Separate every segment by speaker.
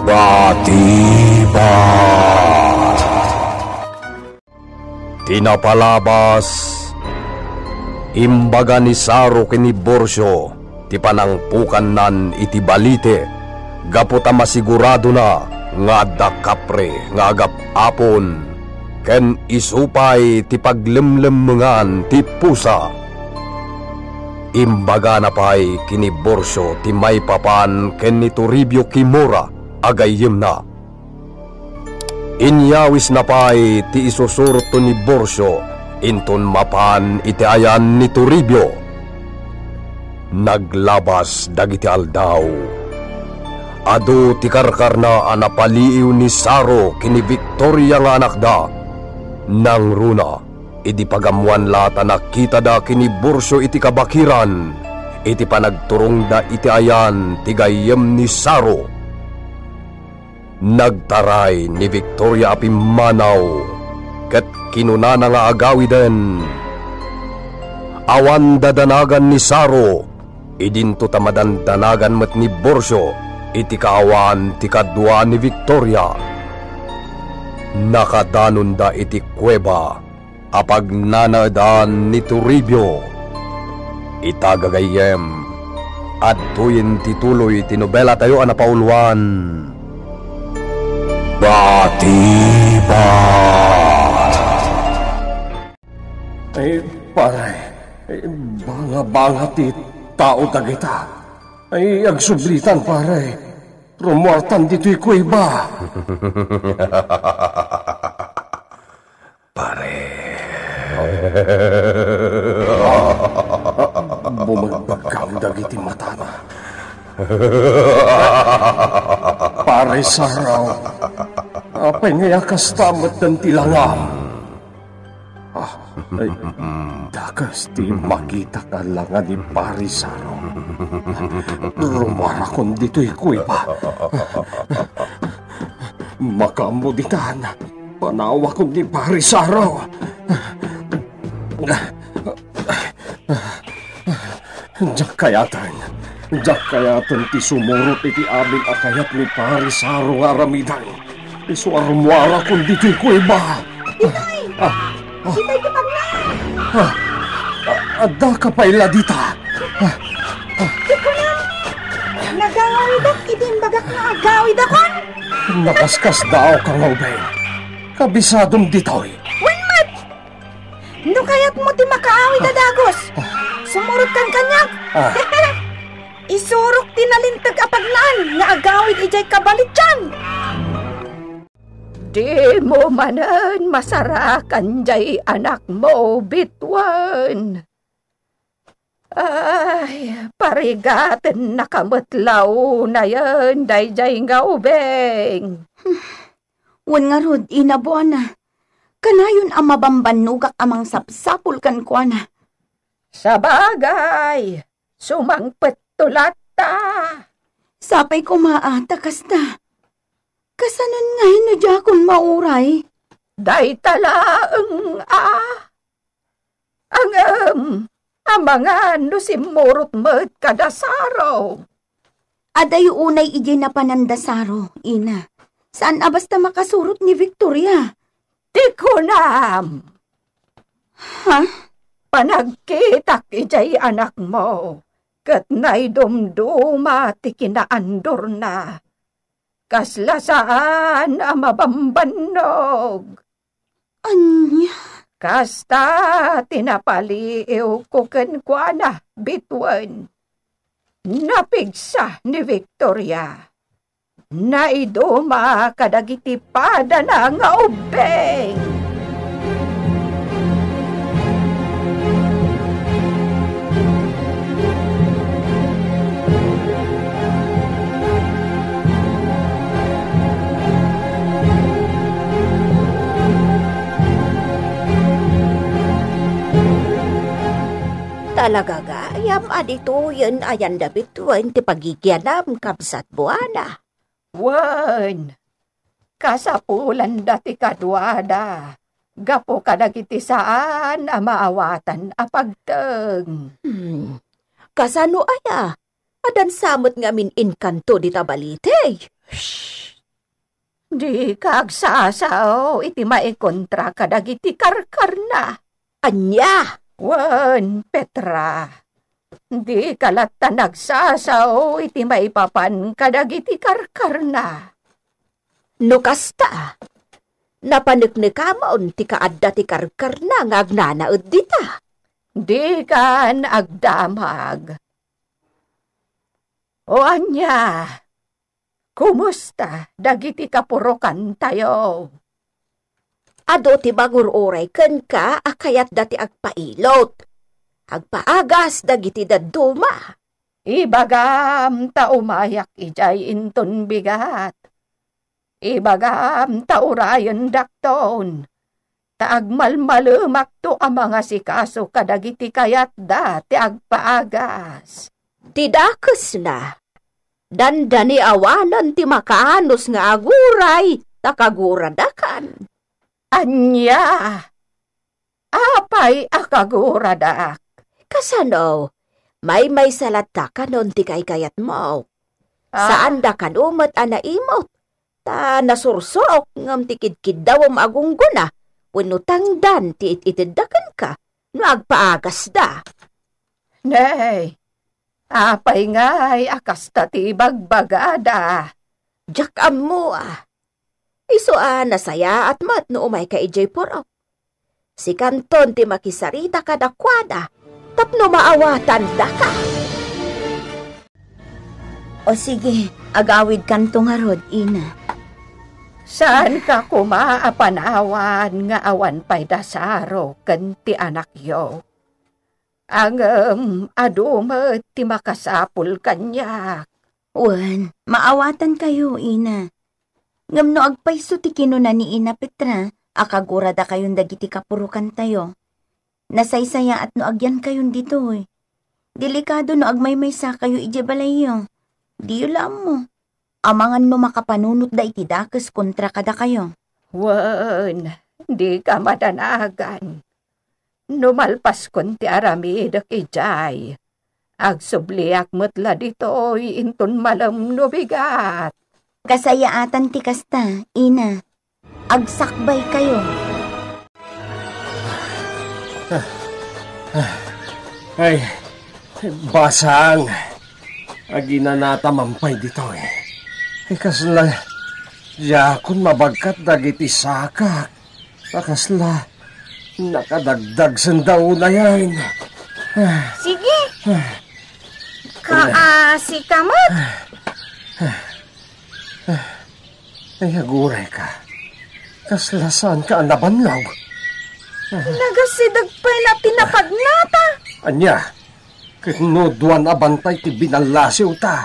Speaker 1: Batibat. Tinapalabas imbaga ni Saro kini Borsyo ti panangpukan nan iti balite gaputa masigurado na nga adda kapre nga agap apon ken isupay ti paglemlemengan ti pusa. Imbaga na pay kini Borsyo ti may papan ken ni Toribio Kimura agayem na. Inyawis na pay ti isusurto ni Borsyo inton mapan iti ayan ni Toribio. Naglabas dagiti aldaw. Adu ti karkarna anapaliiw ni Saro kini Victoria nga anak da. Nang runa iti pagamuan lata nakita da kini Borsyo iti kabakiran, iti panagturong da iti ayan ti gayem ni Saro. Nagtaray ni Victoria api manaw, ket kinunana nga agawi den. Awan dadanagan ni Saro, idinto tamadandanagan met ni Borsyo, iti kaawan ti kadwa ni Victoria. Nakadanon da iti kuweba, apag nanadaan ni Toribio. Itagagayem at tuyin tituloy tinobela tayo anapauluan. Batibat.
Speaker 2: Ay, pare, banga-banga ti tao dagita. Ay, agsublitan, pare. Rumortan dito'y kuiba.
Speaker 1: Pare.
Speaker 2: Bumagbagang dagiti mata na. Pare Saraw, apay ngaya kastamat ng tilangam. Ay, dakas ti makita ka lang ni Pare Saraw. Rumara kon dito'y kuiba. Makamuditan, panawa kon ni Pare Saraw. Diyak kayatan ti sumurot iti amin akayat ni Pare Saro nga ramidan. Iso arumwara kung dito'y kuiba.
Speaker 3: Ditay! Ditay kapag na!
Speaker 2: Adda ka pa iladita.
Speaker 3: Di ko na! Nagawid at itimbagak na agawid akon!
Speaker 2: Nakaskas daw kang ubeng. Kabisadong dito'y.
Speaker 3: Winmat! No kayat mo ti makaawid na dagos. Sumurot kang kanyak. Isurok tinalintag apagnan nga agawid ijay kabalityan. Di mo manan masarakan jay anak mo bitwan. Ay, parigaten nakametlaw na yan dayjay nga ubeng.
Speaker 4: Wan nga rod, inabuana. Kanayon ang mabambanugak amang sapsapul kan kwa na.
Speaker 3: Sa bagay, sumangpet tulata.
Speaker 4: Sapay ko maata kasta. Kasanon nga hinadya mauray.
Speaker 3: Day talaang ang mga nusimurot met kadasaro.
Speaker 4: Aday unay ijay na panandasaro, ina. Saan basta makasurot ni Victoria?
Speaker 3: Di ko nam.
Speaker 4: Ha?
Speaker 3: Panagkitak ijay anak mo. Kat na'y dumduma ti kinaandor na. Kasla saan ang mabambanog.
Speaker 4: Anya?
Speaker 3: Kasta tinapaliw ko kenkwana bitwan. Napigsa ni Victoria. Naiduma kadagiti pada na nga ubeng.
Speaker 5: Talaga gayam adito yan ayan dabit wen ti pagigyanam kabsat buwana.
Speaker 3: Wen, kasapulan dati kadwada. Gapo kadagiti saan a maawatan a pagteng.
Speaker 5: Kasano aya? Adan samot nga min inkanto di tabalite.
Speaker 6: Di ka agsasaw, iti maikontra ka dagiti karkar na.
Speaker 5: Anya!
Speaker 6: Wen, Petra. Di ka latta nagsasaw, iti maipapan ka dagiti karkar na.
Speaker 5: No kasta, napaneknekamaon ti kaadda ti karkar na nga agnanaed dita.
Speaker 6: Di kan agdamag. O anya, kumusta dagiti kapurokan tayo?
Speaker 5: Ado ti bagururay ken ka akayat dati agpailot. Agpaagas dagiti dadduma.
Speaker 6: Ibagam ta umayak ijay inton bigat. Ibagam ta urayan dakton. Ta agmalmalumak to ang mga sikaso kadagiti kayat dati agpaagas.
Speaker 5: Tidakes na. Dandani awanan ti makaanos nga aguray takaguradakan.
Speaker 6: Anya, apay akaguradak.
Speaker 5: Kasano, may salata ka nun ti kayat mo. Saan da kan umat anaimot? Ta nasursurok ngam ti kidkid daw agunggo na. Punutang dan ti itidakan ka. No agpaagas da.
Speaker 6: Nay, apay ngay akasta ti bagbagada.
Speaker 5: Jak mo Iso nasaya at mat no umay ka ijay porok. Si Kanton ti makisarita kadakwada. Tapno maawatan da ka.
Speaker 4: O sige, agawid kanto nga rod, ina.
Speaker 6: Saan ka kumaapanawan nga awan pa'y dasaro ken ti anak yo? Ang adumet ti makasapul kanyak.
Speaker 4: Wen, maawatan kayo, ina. Ngam no agpayso ti kinuna ni Ina Petra, akagurada kayon dagiti kapurukan tayo. Nasaysaya at no agyan kayon dito eh. Delikado no agmaymaysa kayo ijabalayo. Di ulam mo. Amangan no makapanunot da iti dakes kontra kada kayo.
Speaker 6: Wen, di ka madanagan. Numalpas kon ti aramid ijay. Agsubliak metla ditoy inton malam no bigat.
Speaker 4: Kasayaatan ti kasta, ina. Agsakbay kayo.
Speaker 2: Ay, basang. Aginanata mampay dito eh. Kasla, yakon mabagkat dagiti sakak. Kasla, nakadagdag sandaw na yan.
Speaker 3: Sige. Kaasi kamot.
Speaker 2: Ay, aguray ka. Kasla saan ka nabanlaw?
Speaker 3: Nagasidag pa na pinapagnata.
Speaker 2: Anya, kinuduan abantay ti binalasiw ta.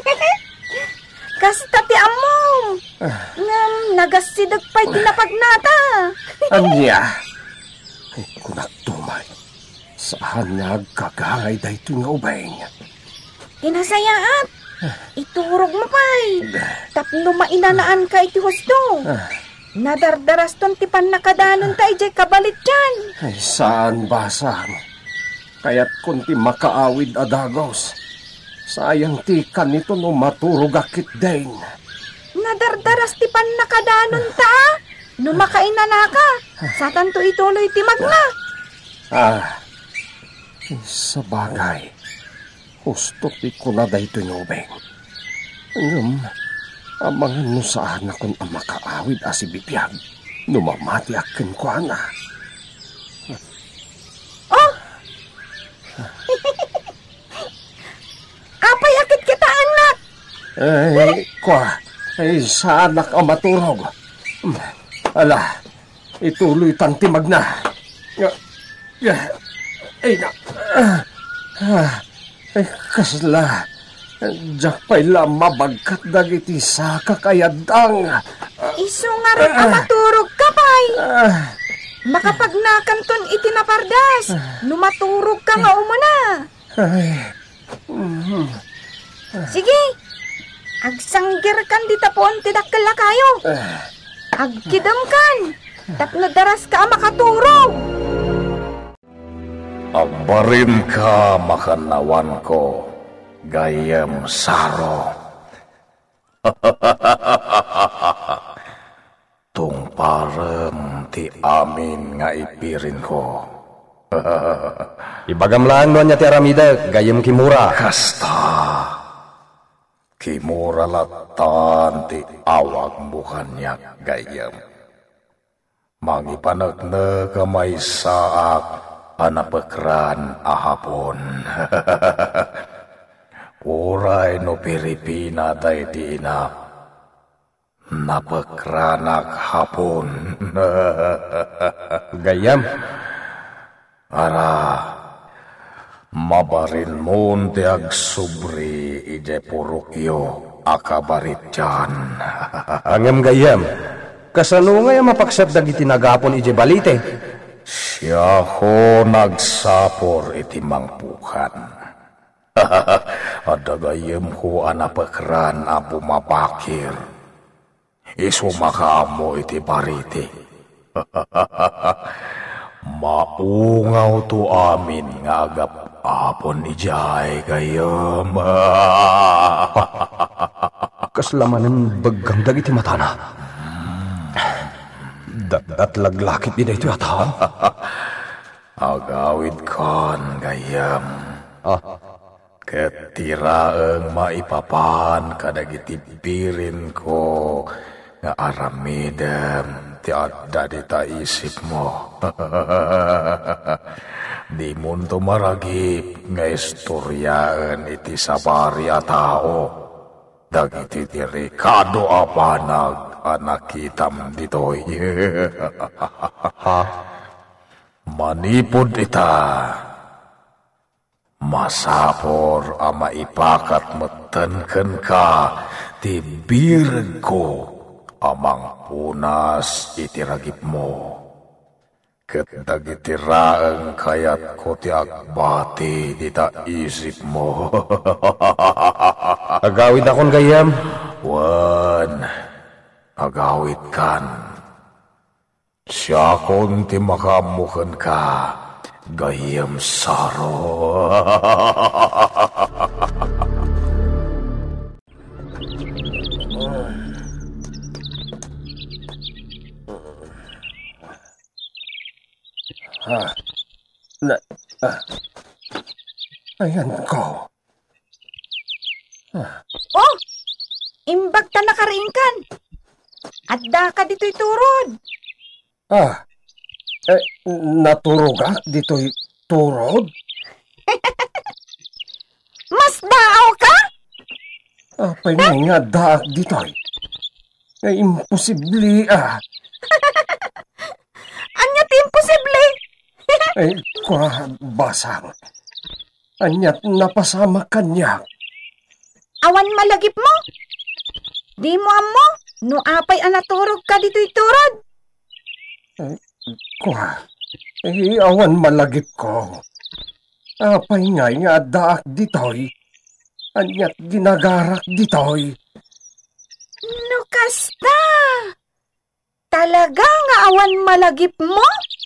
Speaker 3: Kasta ti amom. Ngam nagasidag pa pinapagnata.
Speaker 2: Anya, ay kunagtumay. Saan nga agkagangay da ito nga ubay?
Speaker 3: Inasayaat. Iturog mo pa'y. Tapno mainanaan ka iti husto. Nadardaras ton ti panakadanon ta ijay kabalit dyan.
Speaker 2: Ay, saan basang? Kaya't kunti makaawid adagos. Sayang ti kanito no maturog akit din.
Speaker 3: Nadardaras ti panakadanon ta. No makainana ka. Satan to ituloy ti magna.
Speaker 2: Sa bagay. Gusto ti ko na da ito nubeng. Amangan no saan akong makaawid asibipyag. Numamati akin ko na.
Speaker 3: Oh! Apay akit kita, anak!
Speaker 2: Ay, saan ka maturog? Ala, ituloy tantimag na. Ay, kasla. Diyak pa'y mabagkat dagiti saka kayadang.
Speaker 3: Iso nga rin maturog ka, pay. Makapagnakan ton itinapardas. Numaturog ka nga umuna. Sige, agsanggir kan dita po ang tidakala kayo. Agkidam kan. Tapno daras ka makaturog.
Speaker 1: Agbarim ka makanawan ko, gayem saro.
Speaker 2: Tungparem ti amin nga ipirin ko.
Speaker 1: Ibagamlaan mo niya ti aramida, gayem kimura.
Speaker 2: Kasta, kimura latan ti awag bukan niya gayem. Mangipanagna kamay saak anapekran ahapon. Uray no Pilipina day di inap. Napekranak hapon.
Speaker 1: Gayam,
Speaker 2: Ara, mabarin mon ti agsubri ije purukyo akabarit dyan.
Speaker 1: angem gayam. Kasano nga yung mapaksat dagiti nagapon ije balite?
Speaker 2: Siya ho nagsapor iti mangpukan. Adagayem ho anapekran a bumabakir. Isumakaamo iti barite. Maungaw to amin nga agap apon ijay gayam.
Speaker 1: Kaslamanen bagang dagiti matana. Dat laglakit din ito yata.
Speaker 2: Agawid kan gayam. Ketiraeng maipapan kadagiti pirin ko nga aramidem ti adda di ta isip mo. Di mon to maragip nga istoryaan iti sabari a tao. Dagiti ti Ricardo apanag anakitam ditoy. Manipod ita. Masapor a maipakat metenken ka ti bireg ko amang punas iti ragip mo. Ket dagiti raeng kayat ko ti agbati di ta isip mo.
Speaker 1: Agawid akon gayam.
Speaker 2: Wan, agawid kan. Siya kon ti makamuken ka. Gayam saro. Ayan ko.
Speaker 3: Oh, imbag ta nakaringkan. Adda ka dito'y turod.
Speaker 2: Naturugak dito'y turod?
Speaker 3: Mas daaw ka?
Speaker 2: Apay nga daak dito'y. Imposible
Speaker 3: Anyat imposible.
Speaker 2: Basang. Anyat napasama kanya.
Speaker 3: Awan malagip mo. Di mo amo, no apay anaturog ka dito'y turod.
Speaker 2: Awan malagip ko. Apay nga daak dito'y. Anyat ginagarak dito'y.
Speaker 3: No kasta. Talaga nga awan malagip mo?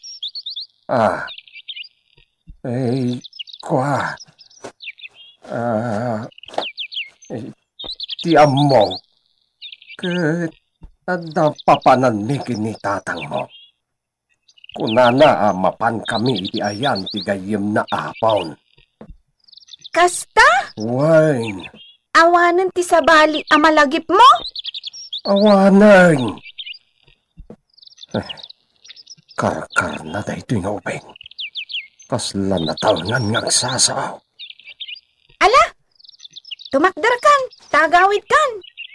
Speaker 2: Tiyam mo. Ket adda papanan mi kinitatang mo. Kunana mapan kami iti ayan ti gayem na apon.
Speaker 3: Kasta?
Speaker 2: Wine.
Speaker 3: Awanan ti sabali a malagip mo?
Speaker 2: Awanan. Karkar na da ito'y nga upeng. Kasla na talngan ngagsasaw.
Speaker 3: Ala, tumakdar kan, tagawid kan.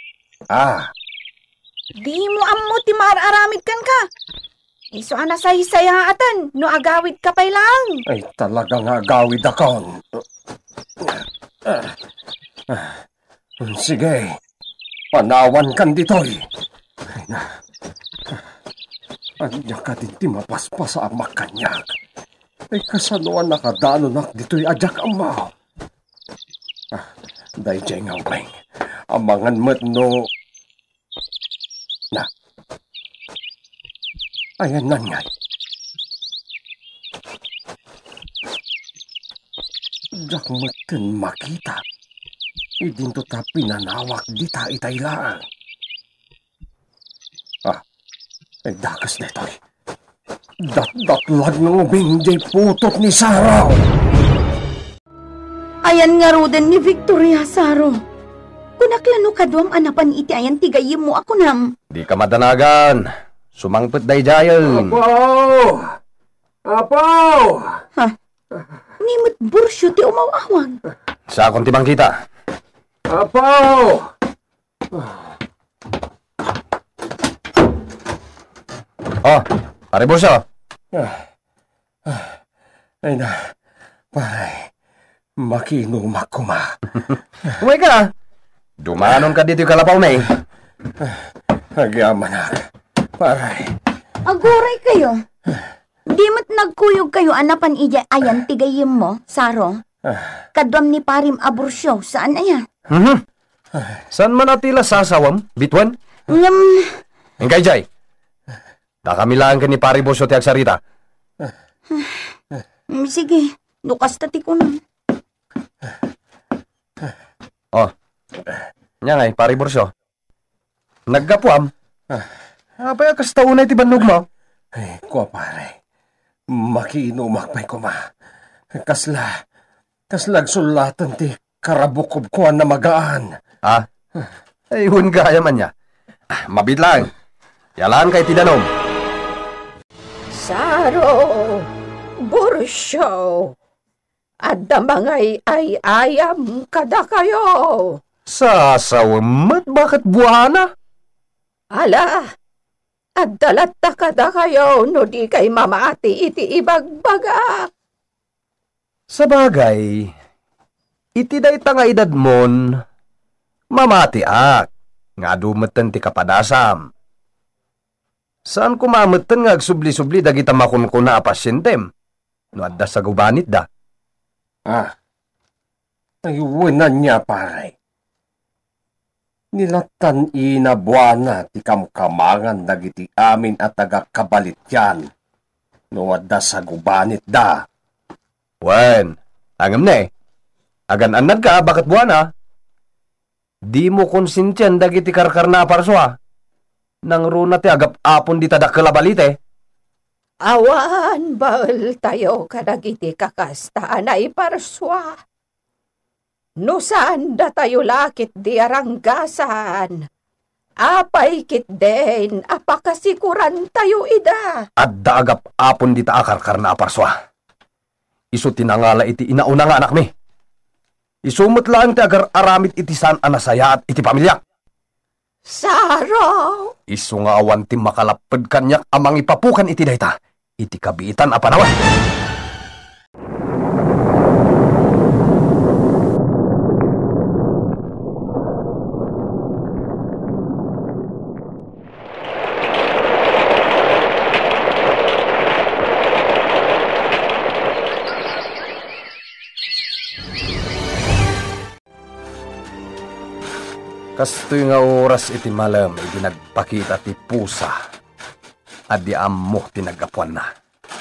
Speaker 3: Di mo ammo ti maararamid kan ka. Iso ana saysayatan, no agawid ka pay lang.
Speaker 2: Ay talagang agawid akon. Sige, panawan kan ditoy. Anya ka din ti mapaspas sa amak kanyak. Ay kasanuan nakadanunak dito'y ajak amaw. Day jay nga upeng. Amangan met no. Na. Ayan nanyay. Jak meten makita. idinto ta pinanawak di ta itaylaan. Ay dakas na ito. Dat-datlag ng ubing di putot ni Saro.
Speaker 4: Ayan nga ro din ni Victoria, Saro. Kunaklano kadwam anapan iti ayan tigayim mo ako nam.
Speaker 1: Di ka madanagan. Sumangpet day jayan.
Speaker 2: Apaw! Apaw!
Speaker 4: Ha? Nimot bursyo ti umawawag.
Speaker 1: Sa akong tibang kita.
Speaker 2: Apaw!
Speaker 1: Oh, pare Burso.
Speaker 2: Ay na, paray, makinumak ko ma.
Speaker 1: Umay ka. Dumanon ka dito yung kalapaw na eh.
Speaker 2: Agyaman na, paray.
Speaker 4: Aguray kayo. Di mo't nagkuyog kayo anapan ija ayan tigayim mo, Saro. Kadwam ni parim abursyo, saan ayan?
Speaker 1: Saan man atila sasawam, bitwan? Engkay jay. Takamilaan ka ni pare Burso ti agsarita.
Speaker 4: Sige, lukas tati ko na.
Speaker 1: Oh, nya ngay, pare Burso. Naggapuam. Apay akas taunay ti bandog mo.
Speaker 2: Ay, ko pare, makiinumak pa'y ko ma. Kaslag sulatan ti karabukob ko na magaan.
Speaker 1: Ayun kaya man niya. Mabitlang. Yalaan kay tidanom.
Speaker 6: Saro, Bursyo, adda mangay ay ayam kada kayo.
Speaker 1: Sasawamat, bakit buhana?
Speaker 6: Ala, adda latta kada kayo no di kay mamaati iti ibagbaga.
Speaker 1: Sabagay, iti day nga edad mon, mamatiak, nga dumeten ti kapadasam. Saan kumameten nga agsubli-subli dagita makunkuna a pasyentem? No adda sa gubanit da.
Speaker 2: Ayunan niya pare. Nilatan inabuana ti kamkamangan dagiti amin at tagakabalit yan. No adda sa gubanit da.
Speaker 1: Wen, angam na eh. Agan anad ka, bakit buwana? Di mo konsintyan dagiti karkar na parswa. Nang runa ti agap apon di tadak kalabalite.
Speaker 6: Awan bal tayo kadagiti kakastaan ay parswa. No saan da tayo lakit di aranggasan. Apay kit den, apakasikuran tayo ida.
Speaker 1: Adda agap apon di ta akarkar na parswa. Isu tinangala iti inauna nga anak mi. Isumot lang ti agar aramid iti saan anasaya at iti pamilya.
Speaker 6: Saro!
Speaker 1: Isu nga awan ti makalapad kanyak amang ipapukan iti dayta. Iti kabiitan a panawan. Kastoy nga oras iti malam, iti nagpakita ti pusa. At di ammo tinagapuan na.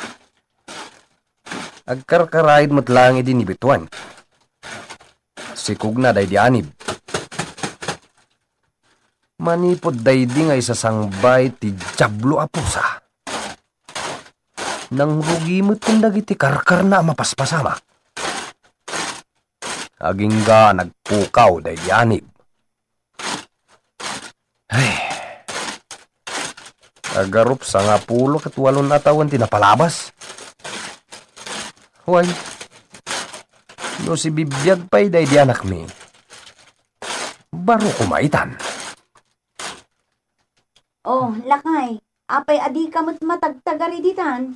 Speaker 1: Agkarkaraid mo't lang iti nibituan. Sikug na day di anib. Manipod day di nga isasangbay ti jablo a pusa. Nang rugi mo't kundag iti karkar na mapaspasama. Aging ga nagpukaw day di anib. Agarup sa nga pulo kat 8 na taon tinapalabas. Huwag. No si bibiyag pa'y day di anak mi. Baro kumaitan.
Speaker 4: Oh, lakay. Apay adi ka mo't matagtagari ditan.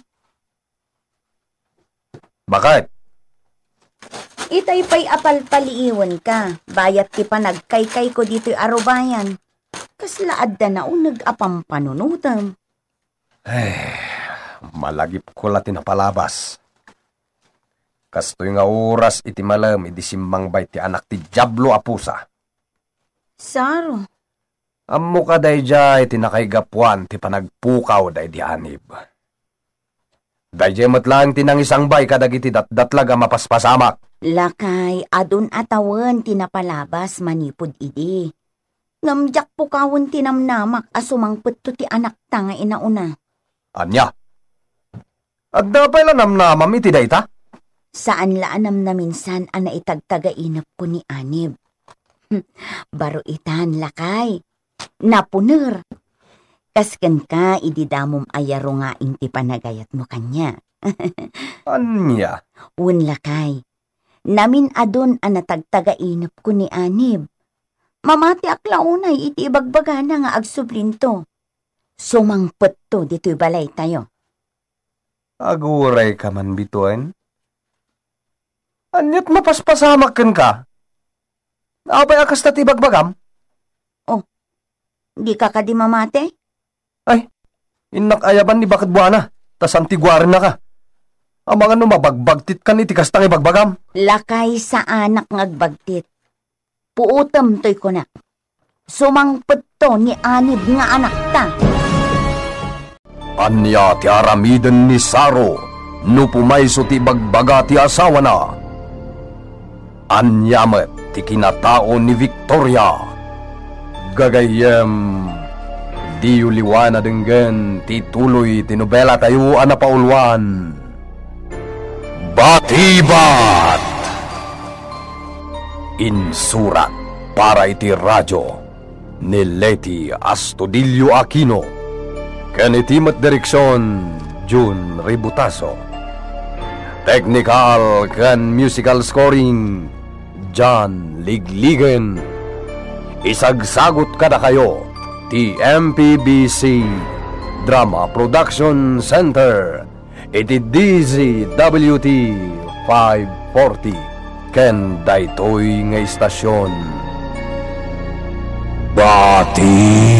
Speaker 1: Bakit?
Speaker 4: Itay pa'y apalpaliiwan ka. Bayat ti panagkaykay ko dito'y arubayan. Kaslaad da na unag apam panunutam.
Speaker 1: Malagip ko la tinapalabas. Kastoy nga oras iti malam iti simbang bay ti anak ti jablo a pusa.
Speaker 4: Saro.
Speaker 1: Ammo ka day jay tinakaygapuan ti panagpukaw day di anib. Dayemot lang tinang isang bay kadagiti datdatlaga mapaspasamak.
Speaker 4: Lakay, adun atawan tinapalabas manipod idi. Ngamjak po kawon tinamnamak asumangpet to ti anak ta nga inauna.
Speaker 1: Anya? At dapay lang namnamam iti dayta?
Speaker 4: Saan laanam na minsan ana itagtagainap ko ni Anib. Baro itan lakay. Napuner. Kasken ka ididamom ayaro nga inti panagayat mo kanya.
Speaker 1: Anya?
Speaker 4: Un lakay. Namin adon ana tagtagainap ko ni Anib. Mamati aklaunay iti ibagbagana nga agsublinto. Sumangpet to dito'y balay tayo.
Speaker 1: Aguray ka man bituin? Anyat mapaspasamak ka? Apay akas na tibagbagam?
Speaker 4: Oh, di ka di mamate?
Speaker 1: Ay, inak ayaban ni bakit buwana, tas antigwarin na ka. Ang mga mabagbagtit ka ni tikas tang ibagbagam.
Speaker 4: Lakay sa anak ngagbagtit. Puutam to'y kunak. Sumangpet to ni Anib nga anak ta.
Speaker 1: Anya ti aramiden ni Saro, no pumayso ti bagbaga ti asawa na. Anyamet ti kinatao ni Victoria. Gagayem, di uliwana denggen ti tuloy ti nobela tayo anapaulwan. Batibat! Insurat para iti radyo ni Leti Astudillo Aquino. Kanitimat direksyon June Ributaso. Technical kan musical scoring John Ligligen. Isagsagot kada kayo ti MPBC Drama Production Center iti DZWT 540 ken daytoy nga istasyon. Bati